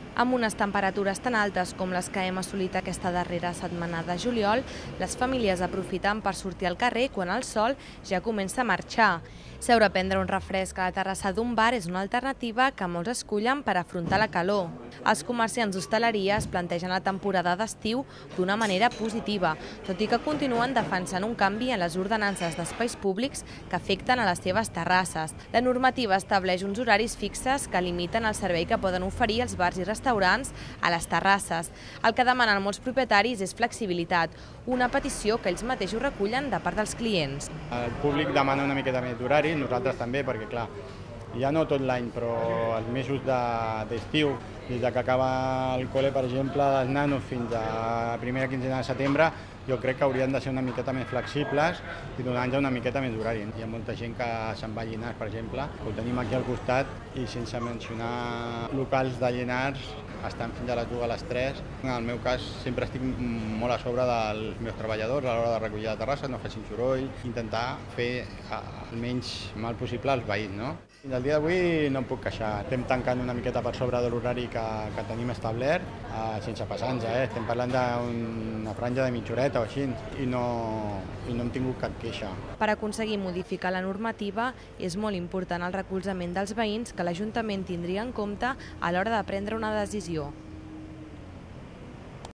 Amb unes temperatures tan altes com les que hem assolit aquesta darrera setmana de juliol, les famílies aprofiten per sortir al carrer quan el sol ja comença a marxar. Seure a prendre un refresc a la terrassa d'un bar és una alternativa que molts escullen per afrontar la calor. Els comerciants d'hostaleria es plantegen la temporada d'estiu d'una manera positiva, tot i que continuen defensant un canvi en les ordenances d'espais públics que afecten a les seves terrasses. La normativa estableix uns horaris fixes que limiten el servei que poden oferir els bars i restaurants a les terrasses. El que demanen molts propietaris és flexibilitat, una petició que ells mateixos recullen de part dels clients. El públic demana una miqueta més d'horari, nosaltres també, perquè clar, ja no tot l'any, però els mesos d'estiu, des que acaba el col·le, per exemple, dels nanos fins a la primera quinzena de setembre, jo crec que haurien de ser una miqueta més flexibles i donar-nos una miqueta més d'horari. Hi ha molta gent que se'n va a Llinars, per exemple, ho tenim aquí al costat, i sense mencionar locals de Llinars, estan fins a les 2 a les 3. En el meu cas, sempre estic molt a sobre dels meus treballadors a l'hora de recollir la terrassa, no facin soroll, intentar fer el menys mal possible als veïns, no? Fins al dia d'avui no em puc queixar. Estem tancant una miqueta per sobre de l'horari que tenim establert, sense passar-nos, Estem parlant d'una franja de mitja horeta o així, i no hem tingut cap queixa. Per aconseguir modificar la normativa és molt important el recolzament dels veïns que l'Ajuntament tindria en compte a l'hora de prendre una decisió.